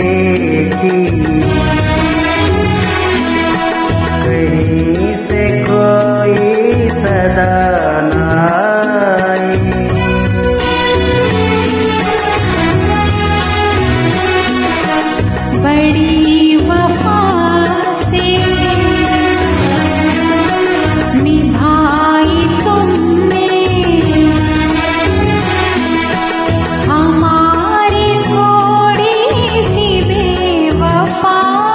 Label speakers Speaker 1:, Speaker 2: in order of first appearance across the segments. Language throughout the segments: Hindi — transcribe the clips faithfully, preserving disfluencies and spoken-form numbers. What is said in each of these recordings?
Speaker 1: देखी, कहीं से कोई सदा न आई।
Speaker 2: बड़ी वफा से निभाई तुमने हमारी थोड़ी सी बेवफाई।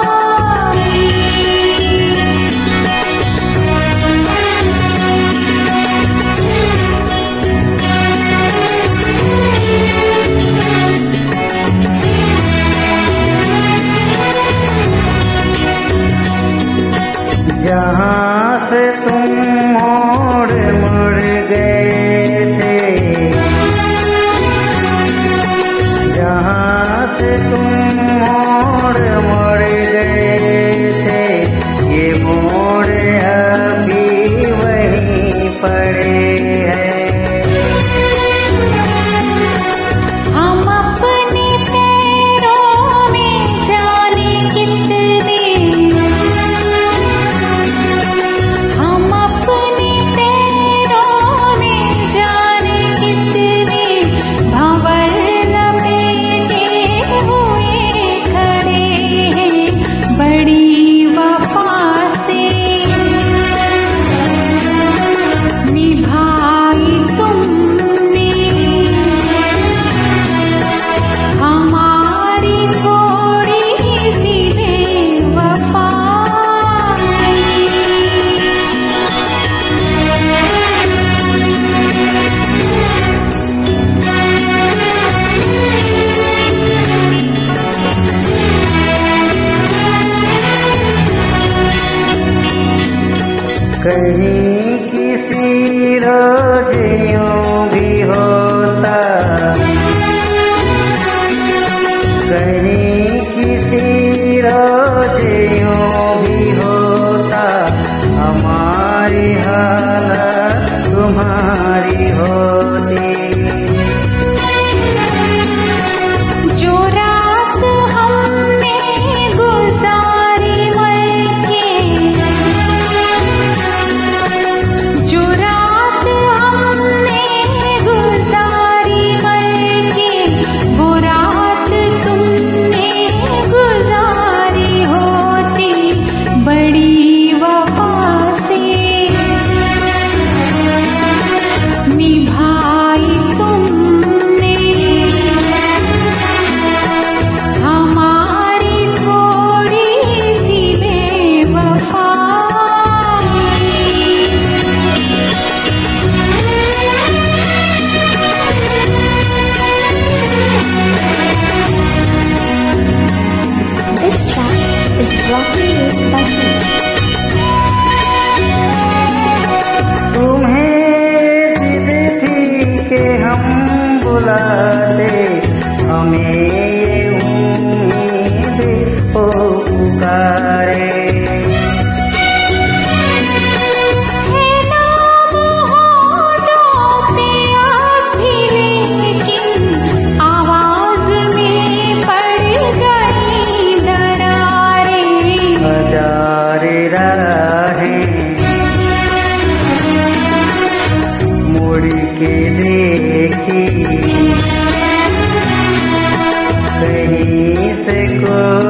Speaker 1: जहाँ से तुम मोड़ मुड़ गए थे, जहाँ से तुम मोड़ मुड़ गए थे, ये मोड़ अभी वहीं पड़े हैं।
Speaker 2: हम अपने पैरों में जाने कितने, हम अपने पैरों में जाने कितने भंवर लपेटे हुए खड़े हैं। बड़ी वफा से निभाई तुमने हमारी थोड़ी सी बेवफाई।
Speaker 1: कहीं किसी रोज यूं भी होता, कहीं किसी रोज यूं भी होता, हमारी हालत तुम्हारी होती।
Speaker 2: जो रात हमने गुजारी मर के, जो रात हमने गुजारी मर के, वो रात तुमने गुजारी होती। बड़ी वफा से निभाई तुमने हमारी थोड़ी सी बेवफाई। This track is brought to you by me.
Speaker 1: तुम्हें जिद थी कि हम बुलाते, हमें ये उम्मीद हो पुकारे।
Speaker 2: है नाम होठों पे आप भी, लेकिन आवाज में पड़ गई दरारें।
Speaker 1: हजार राहें मुड़ के देखी, कहीं से कोई